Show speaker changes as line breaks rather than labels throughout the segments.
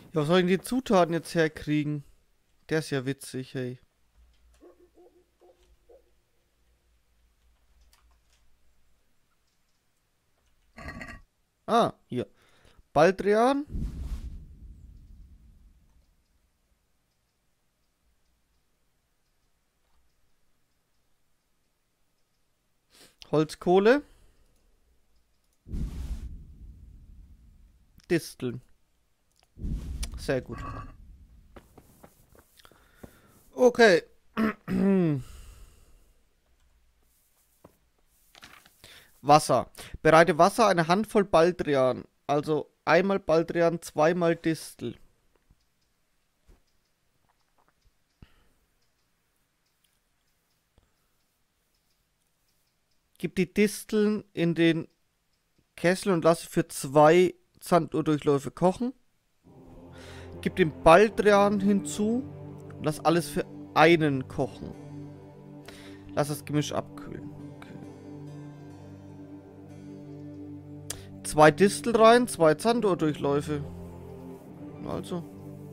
Ja, was soll ich denn die Zutaten jetzt herkriegen? Der ist ja witzig, hey. Ah, hier. Baldrian, Holzkohle, Disteln. Sehr gut. Okay. Wasser. Bereite Wasser eine Handvoll Baldrian. Also einmal Baldrian, zweimal Distel. Gib die Disteln in den Kessel und lasse für 2 Sanduhrdurchläufe kochen. Gib den Baldrian hinzu und lass alles für einen kochen. Lass das Gemisch abkühlen. Okay. 2 Distel rein, 2 Sanduhrdurchläufe. Also.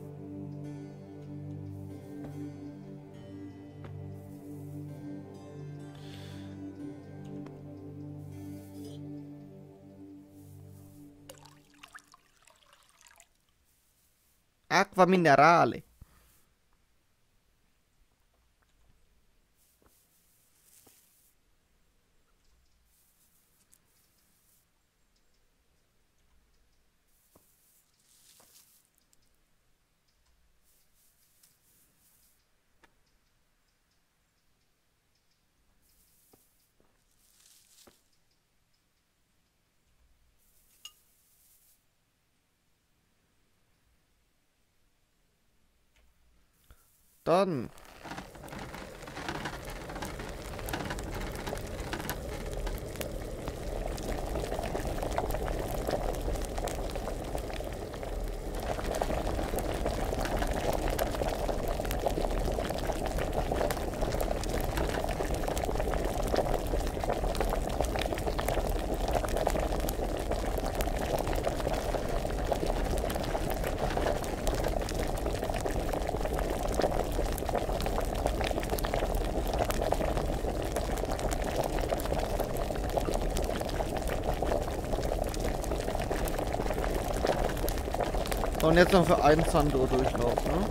Aqua Minerale. Dann. Und jetzt noch für einen Sanduhrdurchlauf, ne?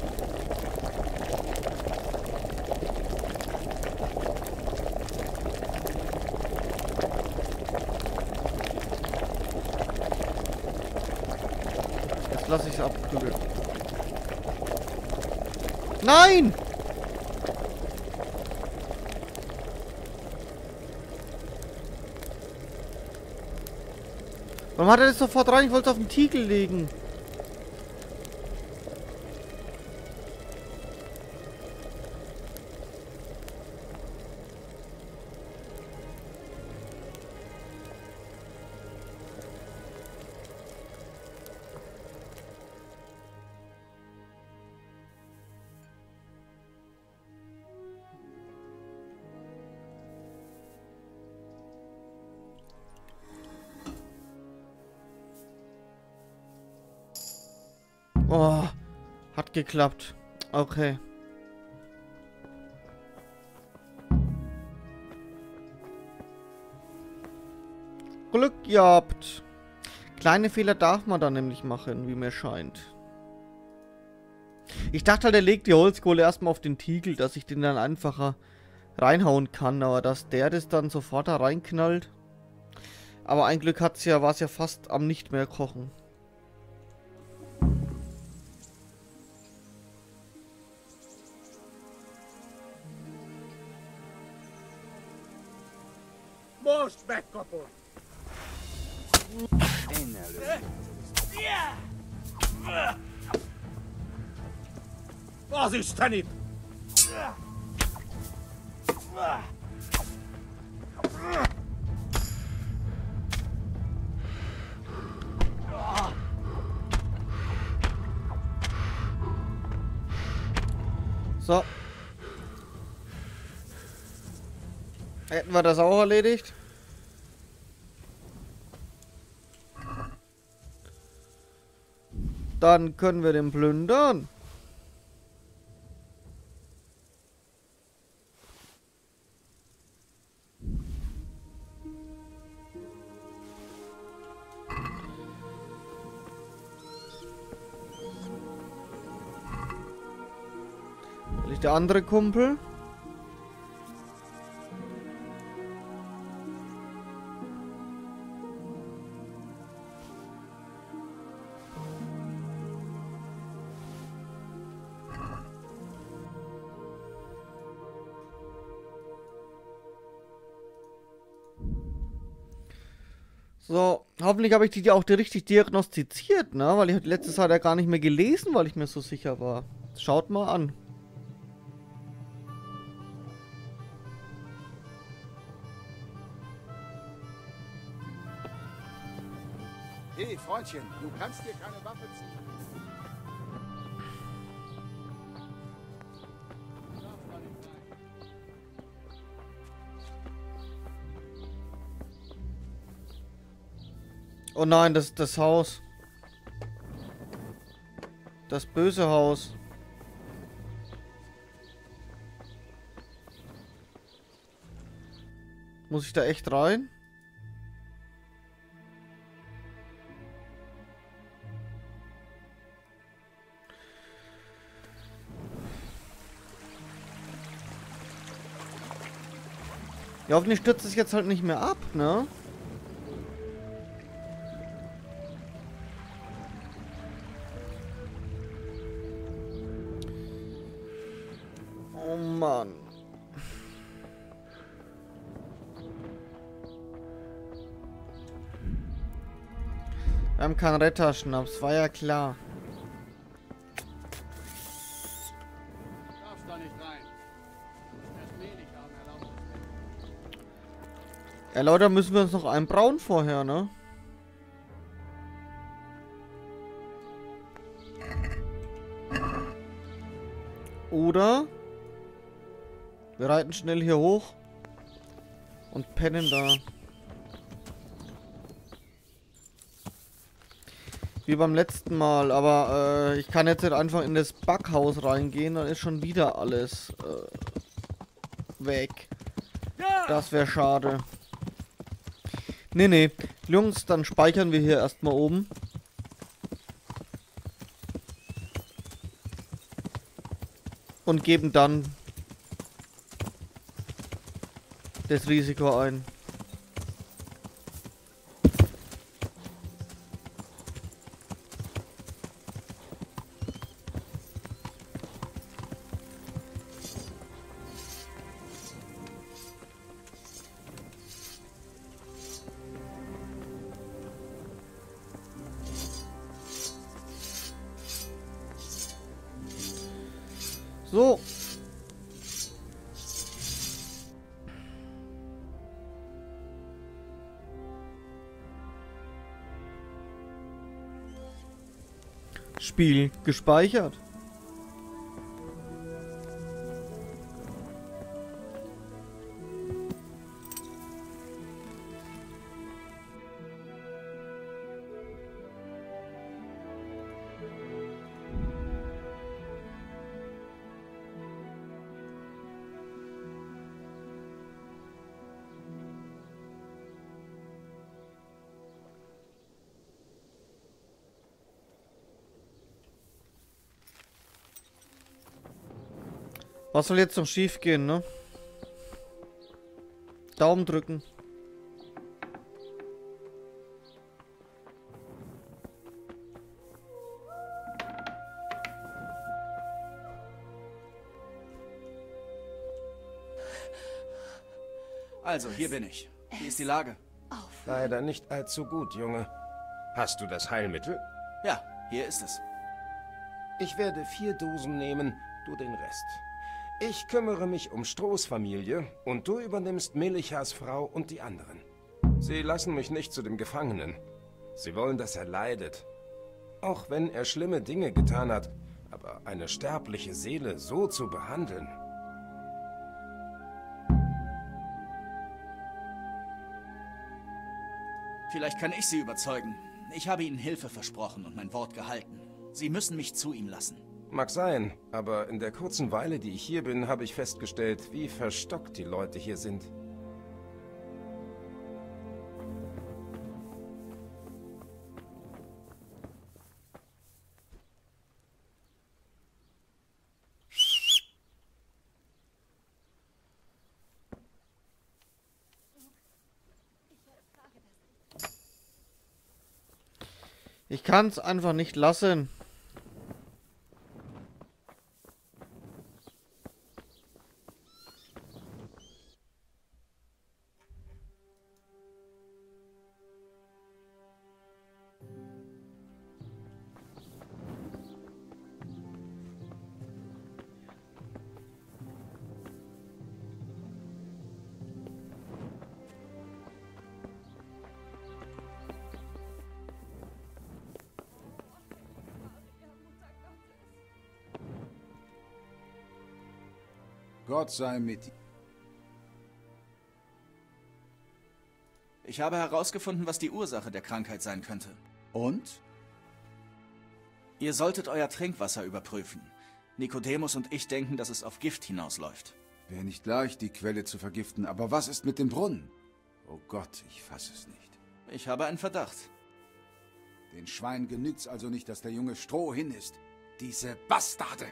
Jetzt lasse ich es abkühlen. Nein! Warum hat er das sofort rein? Ich wollte es auf den Tiegel legen. Oh, hat geklappt. Okay. Glück gehabt. Kleine Fehler darf man da nämlich machen, wie mir scheint. Ich dachte halt, er legt die Holzkohle erstmal auf den Tiegel, dass ich den dann einfacher reinhauen kann, aber dass der das dann sofort da reinknallt. Aber ein Glück hat's ja, war es ja fast am nicht mehr kochen.
Most megkapod!
Én előtt.
Az istenit!
So. Hätten wir das auch erledigt? Dann können wir den plündern. Da liegt der andere Kumpel. So, hoffentlich habe ich die auch richtig diagnostiziert, ne? Weil ich letztes Jahr ja gar nicht mehr gelesen, weil ich mir so sicher war. Schaut mal an.
Hey, Freundchen, du kannst dir keine Waffe ziehen.
Oh nein, das ist das Haus. Das böse Haus. Muss ich da echt rein? Ja, hoffentlich stürzt es jetzt halt nicht mehr ab, ne? Oh Mann. Wir haben keinen Retterschnaps, war ja klar.
Darfst da nicht rein. Das wenig haben erlaubt.
Ja, Leute, müssen wir uns noch einbrauen vorher, ne? Oder wir reiten schnell hier hoch und pennen da. Wie beim letzten Mal, aber ich kann jetzt nicht einfach in das Backhaus reingehen, dann ist schon wieder alles weg. Das wäre schade. Nee. Jungs, dann speichern wir hier erstmal oben. Und geben dann das Risiko ein. So. Spiel gespeichert. Was soll jetzt noch schief gehen, ne? Daumen drücken.
Also, hier bin ich. Wie ist die Lage?
Leider nicht allzu gut, Junge. Hast du das Heilmittel?
Ja, hier ist es.
Ich werde 4 Dosen nehmen, du den Rest. Ich kümmere mich um Strohs Familie und du übernimmst Melichas Frau und die anderen. Sie lassen mich nicht zu dem Gefangenen. Sie wollen, dass er leidet. Auch wenn er schlimme Dinge getan hat, aber eine sterbliche Seele so zu behandeln...
Vielleicht kann ich Sie überzeugen. Ich habe Ihnen Hilfe versprochen und mein Wort gehalten. Sie müssen mich zu ihm lassen.
Mag sein, aber in der kurzen Weile, die ich hier bin, habe ich festgestellt, wie verstockt die Leute hier sind.
Ich kann es einfach nicht lassen.
Gott sei mit dir.
Ich habe herausgefunden, was die Ursache der Krankheit sein könnte.
Und?
Ihr solltet euer Trinkwasser überprüfen. Nikodemus und ich denken, dass es auf Gift hinausläuft.
Wäre nicht leicht, die Quelle zu vergiften, aber was ist mit dem Brunnen? Oh Gott, ich fasse es nicht.
Ich habe einen Verdacht.
Den Schwein genügt's also nicht, dass der Junge Stroh hin ist. Diese Bastarde!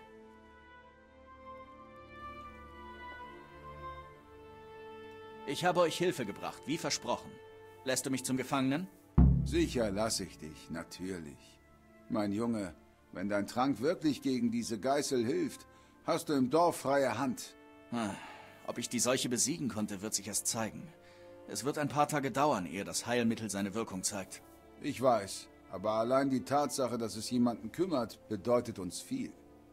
Ich habe euch Hilfe gebracht, wie versprochen. Lässt du mich zum Gefangenen?
Sicher lasse ich dich, natürlich. Mein Junge, wenn dein Trank wirklich gegen diese Geißel hilft, hast du im Dorf freie Hand.
Ob ich die Seuche besiegen konnte, wird sich erst zeigen. Es wird ein paar Tage dauern, ehe das Heilmittel seine Wirkung zeigt.
Ich weiß, aber allein die Tatsache, dass es jemanden kümmert, bedeutet uns viel.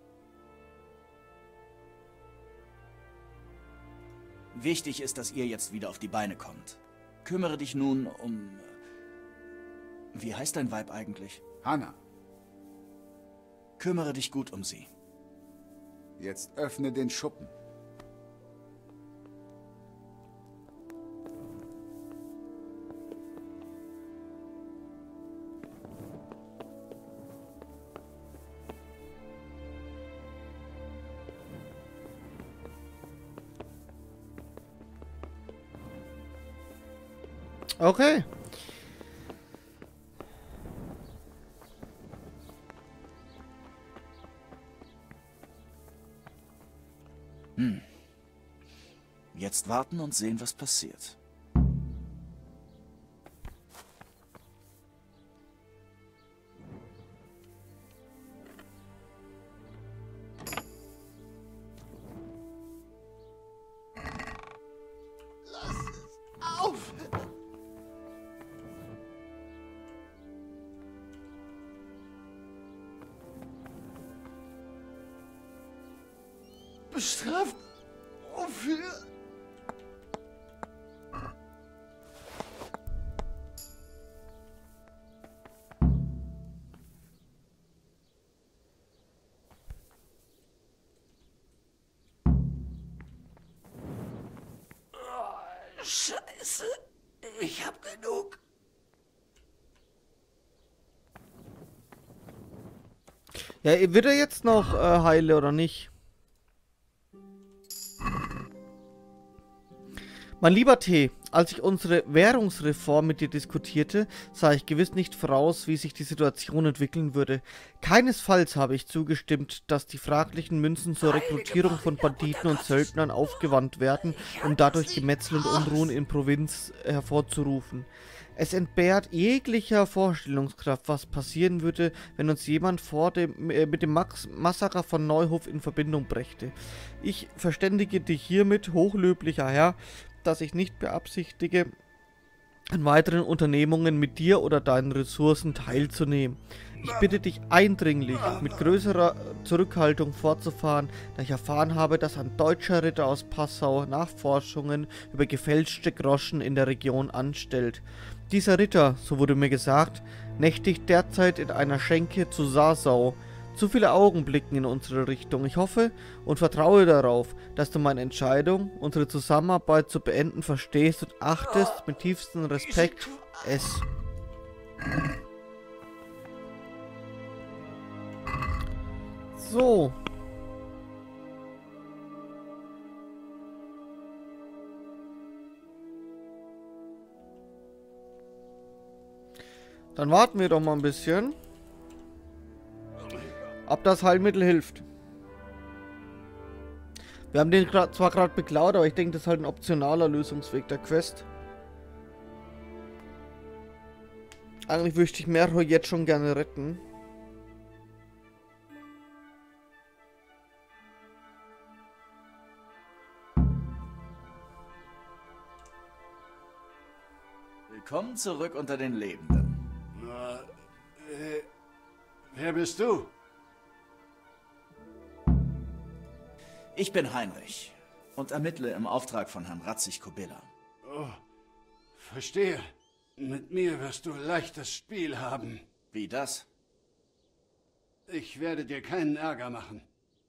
Wichtig ist, dass ihr jetzt wieder auf die Beine kommt. Kümmere dich nun um... Wie heißt dein Weib eigentlich?
Hannah,
Kümmere dich gut um sie.
jetzt öffne den Schuppen.
Okay.
Jetzt warten und sehen, was passiert.
Bestraft? Wofür? Scheiße. Ich hab genug.
Ja, wird er jetzt noch heile oder nicht? Mein lieber T, als ich unsere Währungsreform mit dir diskutierte, sah ich gewiss nicht voraus, wie sich die Situation entwickeln würde. Keinesfalls habe ich zugestimmt, dass die fraglichen Münzen zur Rekrutierung von Banditen und Söldnern aufgewandt werden, um dadurch Gemetzel und Unruhen in Provinz hervorzurufen. Es entbehrt jeglicher Vorstellungskraft, was passieren würde, wenn uns jemand mit dem Massaker von Neuhof in Verbindung brächte. Ich verständige dich hiermit, hochlöblicher Herr, dass ich nicht beabsichtige, an weiteren Unternehmungen mit dir oder deinen Ressourcen teilzunehmen. Ich bitte dich eindringlich, mit größerer Zurückhaltung fortzufahren, da ich erfahren habe, dass ein deutscher Ritter aus Passau Nachforschungen über gefälschte Groschen in der Region anstellt. Dieser Ritter, so wurde mir gesagt, nächtigt derzeit in einer Schenke zu Sasau. Zu viele Augen blicken in unsere Richtung. Ich hoffe und vertraue darauf, dass du meine Entscheidung, unsere Zusammenarbeit zu beenden, verstehst und achtest mit tiefstem Respekt S. So. Dann warten wir doch mal ein bisschen. Ob das Heilmittel hilft. Wir haben den zwar gerade beklaut, aber ich denke, das ist halt ein optionaler Lösungsweg der Quest. Eigentlich möchte ich Merho jetzt schon gerne retten.
Willkommen zurück unter den Lebenden.
Na, wer bist du?
Ich bin Heinrich und ermittle im Auftrag von Herrn Ratzig-Kobilla.
Oh, verstehe. Mit mir wirst du leichtes Spiel haben.
Wie das?
Ich werde dir keinen Ärger machen.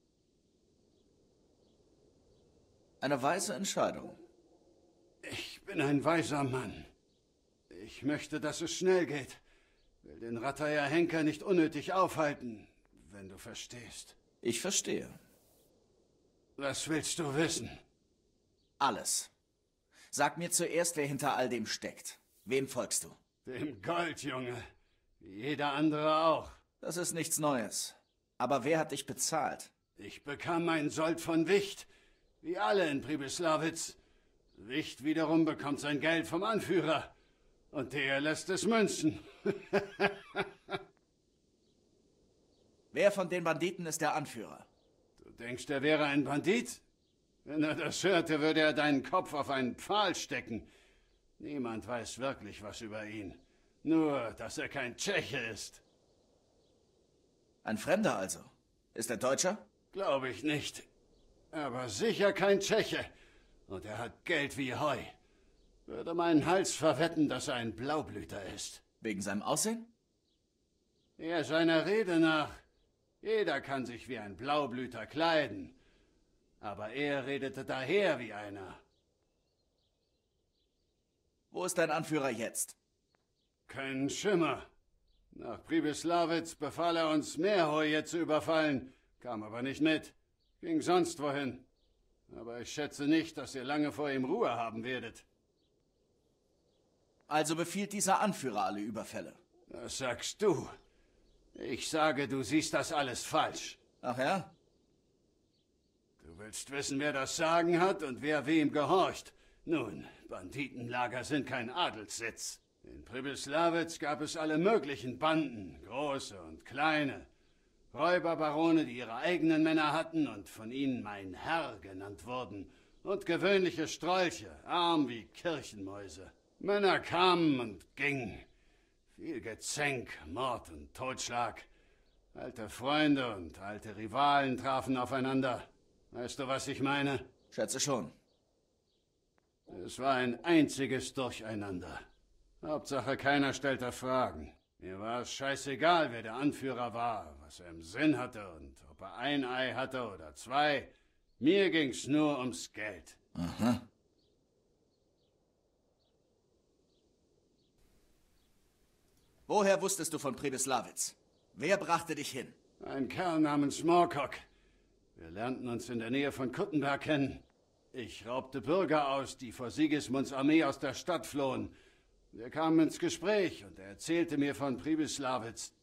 Eine weise Entscheidung.
Ich bin ein weiser Mann. Ich möchte, dass es schnell geht. Will den Rattaya Henker nicht unnötig aufhalten, wenn du verstehst.
Ich verstehe.
Was willst du wissen?
Alles. Sag mir zuerst, wer hinter all dem steckt. Wem folgst du?
Dem Gold, Junge. Wie jeder andere auch.
Das ist nichts Neues. Aber wer hat dich bezahlt?
Ich bekam meinen Sold von Wicht. Wie alle in Pribislawitz. Wicht wiederum bekommt sein Geld vom Anführer. Und der lässt es münzen.
Wer von den Banditen ist der Anführer?
Du denkst, er wäre ein Bandit? Wenn er das hörte, würde er deinen Kopf auf einen Pfahl stecken. Niemand weiß wirklich was über ihn. Nur, dass er kein Tscheche ist.
Ein Fremder also. Ist er Deutscher?
Glaube ich nicht. Aber sicher kein Tscheche. Und er hat Geld wie Heu. Würde meinen Hals verwetten, dass er ein Blaublüter ist.
Wegen seinem Aussehen?
Er seiner Rede nach. Jeder kann sich wie ein Blaublüter kleiden. Aber er redete daher wie einer.
Wo ist dein Anführer jetzt?
Kein Schimmer. Nach Pribislawitz befahl er uns, Merhoje zu überfallen, kam aber nicht mit. Ging sonst wohin. Aber ich schätze nicht, dass ihr lange vor ihm Ruhe haben werdet.
Also befiehlt dieser Anführer alle Überfälle.
Das sagst du. Ich sage, du siehst das alles falsch.
Ach ja?
Du willst wissen, wer das Sagen hat und wer wem gehorcht. Nun, Banditenlager sind kein Adelssitz. In Pribislawitz gab es alle möglichen Banden, große und kleine. Räuberbarone, die ihre eigenen Männer hatten und von ihnen mein Herr genannt wurden. Und gewöhnliche Strolche, arm wie Kirchenmäuse. Männer kamen und gingen. Viel Gezänk, Mord und Totschlag. Alte Freunde und alte Rivalen trafen aufeinander. Weißt du, was ich meine?
Schätze schon.
Es war ein einziges Durcheinander. Hauptsache, keiner stellte Fragen. Mir war es scheißegal, wer der Anführer war, was er im Sinn hatte und ob er ein Ei hatte oder zwei. Mir ging's nur ums Geld.
Aha. Woher wusstest du von Pribislawitz? Wer brachte dich hin?
Ein Kerl namens Morkok. Wir lernten uns in der Nähe von Kuttenberg kennen. Ich raubte Bürger aus, die vor Sigismunds Armee aus der Stadt flohen. Wir kamen ins Gespräch und er erzählte mir von Pribislawitz.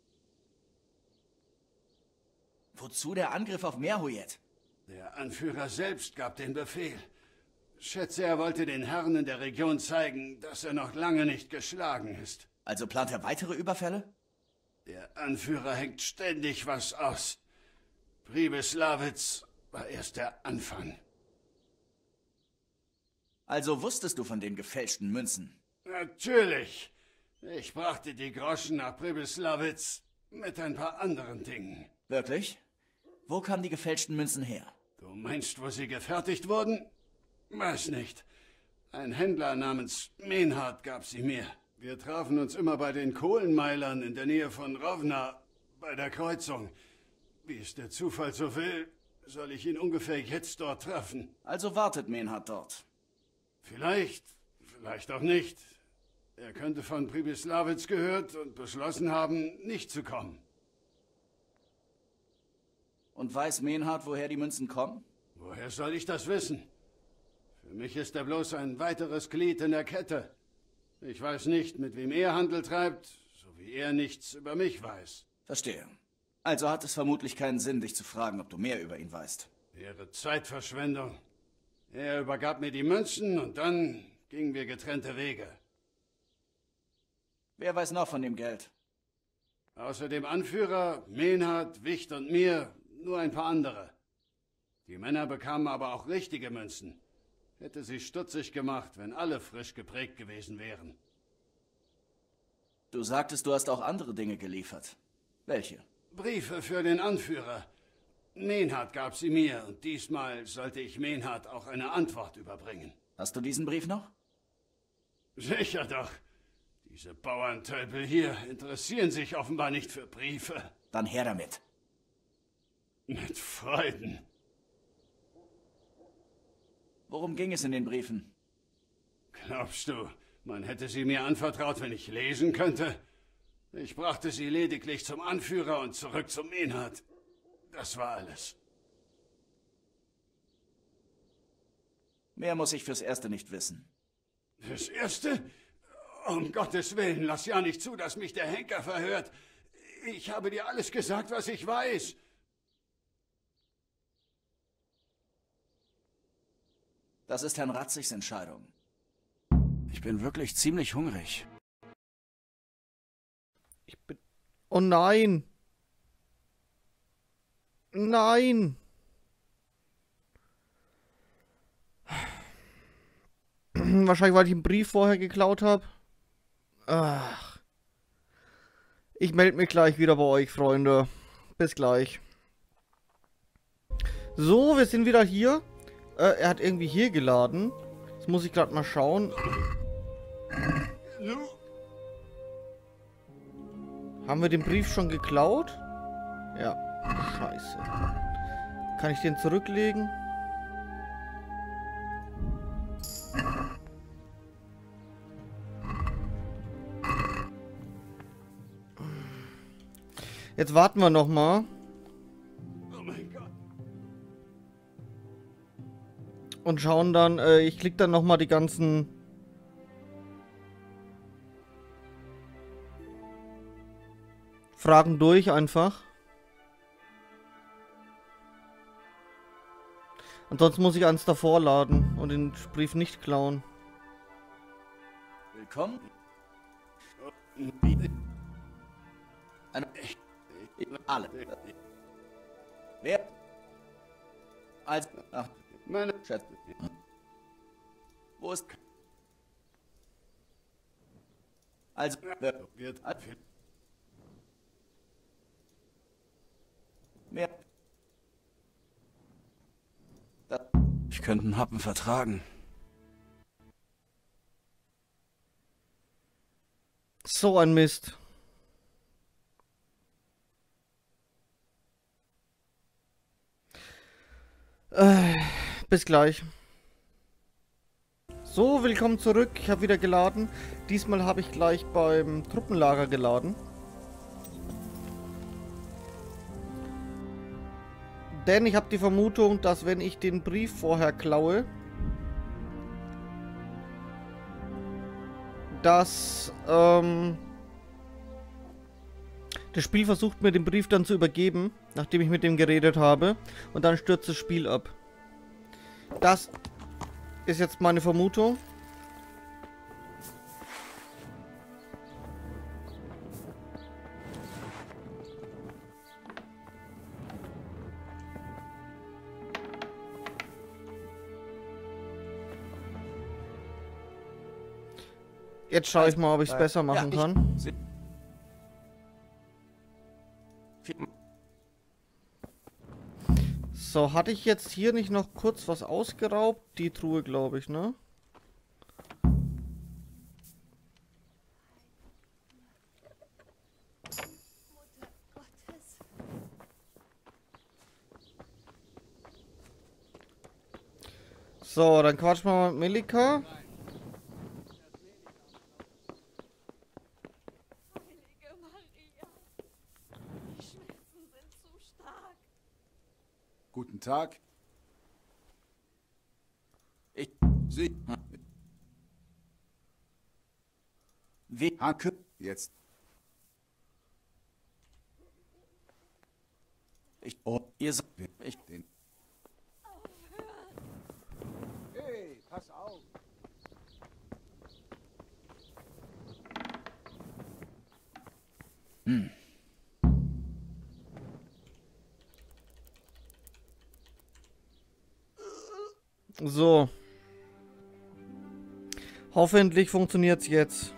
Wozu der Angriff auf Merhojet?
Der Anführer selbst gab den Befehl. Schätze, er wollte den Herren in der Region zeigen, dass er noch lange nicht geschlagen ist.
Also plant er weitere Überfälle?
Der Anführer hängt ständig was aus. Pribislawitz war erst der Anfang.
Also wusstest du von den gefälschten Münzen?
Natürlich. Ich brachte die Groschen nach Pribislawitz mit ein paar anderen Dingen.
Wirklich? Wo kamen die gefälschten Münzen her?
Du meinst, wo sie gefertigt wurden? Weiß nicht. Ein Händler namens Menhard gab sie mir. Wir trafen uns immer bei den Kohlenmeilern in der Nähe von Rovna, bei der Kreuzung. Wie es der Zufall so will, soll ich ihn ungefähr jetzt dort treffen.
Also wartet Menhard dort.
Vielleicht, vielleicht auch nicht. Er könnte von Pribislawitz gehört und beschlossen haben, nicht zu kommen.
Und weiß Menhard, woher die Münzen kommen?
Woher soll ich das wissen? Für mich ist er bloß ein weiteres Glied in der Kette. Ich weiß nicht, mit wem er Handel treibt, so wie er nichts über mich weiß.
Verstehe. Also hat es vermutlich keinen Sinn, dich zu fragen, ob du mehr über ihn weißt.
Wäre Zeitverschwendung. Er übergab mir die Münzen und dann gingen wir getrennte Wege.
Wer weiß noch von dem Geld?
Außer dem Anführer, Menhard, Wicht und mir, nur ein paar andere. Die Männer bekamen aber auch richtige Münzen. Hätte sie stutzig gemacht, wenn alle frisch geprägt gewesen wären.
Du sagtest, du hast auch andere Dinge geliefert. Welche?
Briefe für den Anführer. Menhard gab sie mir und diesmal sollte ich Menhard auch eine Antwort überbringen.
Hast du diesen Brief noch?
Sicher doch. Diese Bauerntölpel hier interessieren sich offenbar nicht für Briefe.
Dann her damit.
Mit Freuden.
Worum ging es in den Briefen?
Glaubst du, man hätte sie mir anvertraut, wenn ich lesen könnte? Ich brachte sie lediglich zum Anführer und zurück zum Menhard. Das war alles.
Mehr muss ich fürs Erste nicht wissen.
Das Erste? Um Gottes Willen, lass ja nicht zu, dass mich der Henker verhört. Ich habe dir alles gesagt, was ich weiß.
Das ist Herrn Ratzigs Entscheidung. Ich bin wirklich ziemlich hungrig.
Oh nein! Nein! Wahrscheinlich, weil ich einen Brief vorher geklaut habe. Ach. Ich melde mich gleich wieder bei euch, Freunde. Bis gleich. So, wir sind wieder hier. Er hat irgendwie hier geladen. Jetzt muss ich gerade mal schauen. Haben wir den Brief schon geklaut? Ja. Scheiße. Kann ich den zurücklegen? Jetzt warten wir noch mal.
Oh mein Gott.
Und schauen dann, ich klicke dann noch mal die ganzen Fragen durch einfach. Ansonsten muss ich eins davor laden und den Brief nicht klauen.
Willkommen. Alle. Wer? Also, ach,
Meine
Schätze. Wo ist... Also, wer?
wird
Mehr. Ich könnte einen Happen vertragen.
So ein Mist. Bis gleich. So, willkommen zurück. Ich habe wieder geladen. Diesmal habe ich gleich beim Truppenlager geladen. Denn ich habe die Vermutung, dass wenn ich den Brief vorher klaue, dass das Spiel versucht mir den Brief dann zu übergeben, nachdem ich mit dem geredet habe, und dann stürzt das Spiel ab. Das ist jetzt meine Vermutung. Jetzt schaue ich mal, ob ich es besser machen kann. So, hatte ich jetzt hier nicht noch kurz was ausgeraubt? Die Truhe, glaube ich, ne? So, dann quatschen wir mal mit Melika.
Heilige Maria, die Schmerzen sind zu stark.
Guten Tag. Sie. Hanke. Jetzt.
Ihr seid...
Den. Hey, pass auf.
So. Hoffentlich funktioniert es jetzt.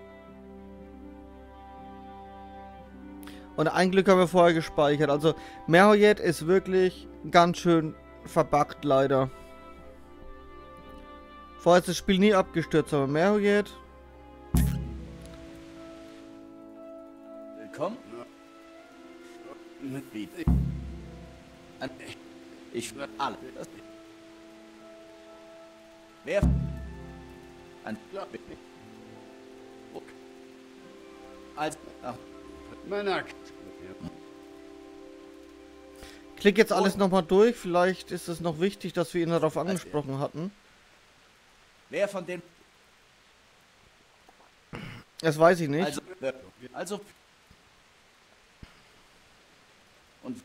Und ein Glück haben wir vorher gespeichert. Also Merojet ist wirklich ganz schön verbuggt leider. Vorher ist das Spiel nie abgestürzt, aber Merojet...
Willkommen. Ich will alle. Wer? Als... Ach.
Männer.
Klick jetzt alles nochmal durch. Vielleicht ist es noch wichtig, dass wir ihn darauf angesprochen hatten.
Wer von den...
Das weiß ich nicht.
Also... Und...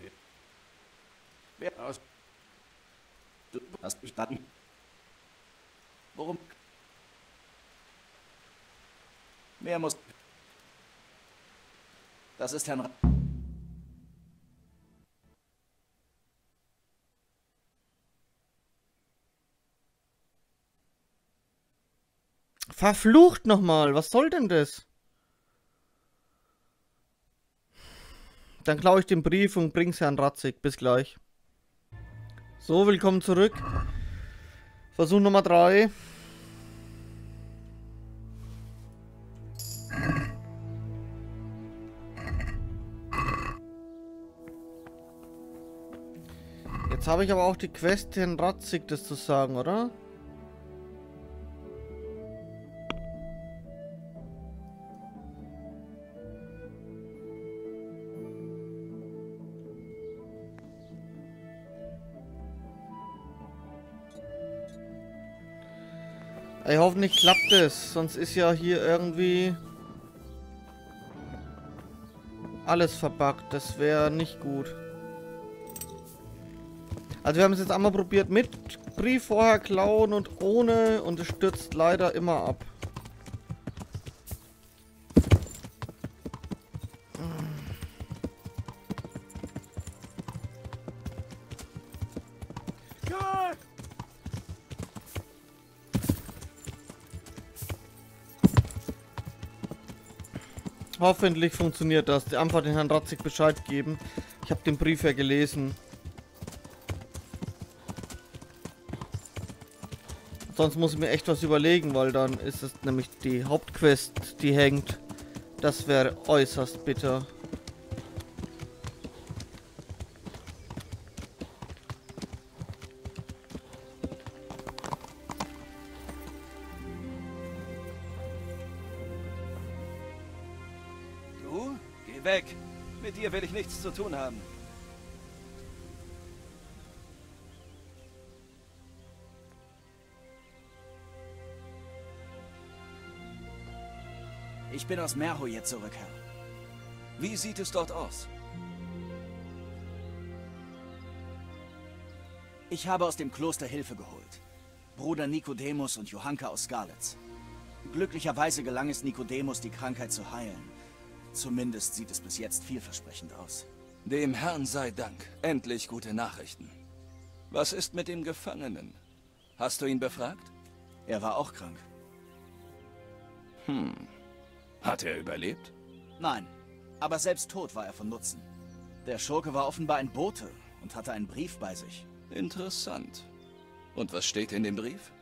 Wer aus... Du hast bestanden. Worum... Wer muss... Das ist Herrn...
Verflucht nochmal, was soll denn das? Dann klaue ich den Brief und bring's Herrn Ratzig. Bis gleich. So, willkommen zurück. Versuch Nummer 3. Jetzt habe ich aber auch die Quest, Herrn Ratzig das zu sagen, oder? Ey, hoffentlich klappt es, sonst ist ja hier irgendwie alles verbuggt. Das wäre nicht gut. Also wir haben es jetzt einmal probiert mit Brief vorher klauen und ohne und es stürzt leider immer ab. Hoffentlich funktioniert das. Einfach den Herrn Ratzig Bescheid geben. Ich habe den Brief ja gelesen. Sonst muss ich mir echt was überlegen, weil dann ist es nämlich die Hauptquest, die hängt. Das wäre äußerst bitter.
Du? Geh weg. Mit dir will ich nichts zu tun haben.
Ich bin aus Merojet zurück, Herr.
Wie sieht es dort aus?
Ich habe aus dem Kloster Hilfe geholt. Bruder Nikodemus und Johanka aus Skalitz. Glücklicherweise gelang es Nikodemus, die Krankheit zu heilen. Zumindest sieht es bis jetzt vielversprechend aus.
Dem Herrn sei Dank. Endlich gute Nachrichten. Was ist mit dem Gefangenen? Hast du ihn befragt?
Er war auch krank.
Hat er überlebt?
Nein, aber selbst tot war er von Nutzen. Der Schurke war offenbar ein Bote und hatte einen Brief bei sich.
Interessant. Und was steht in dem Brief?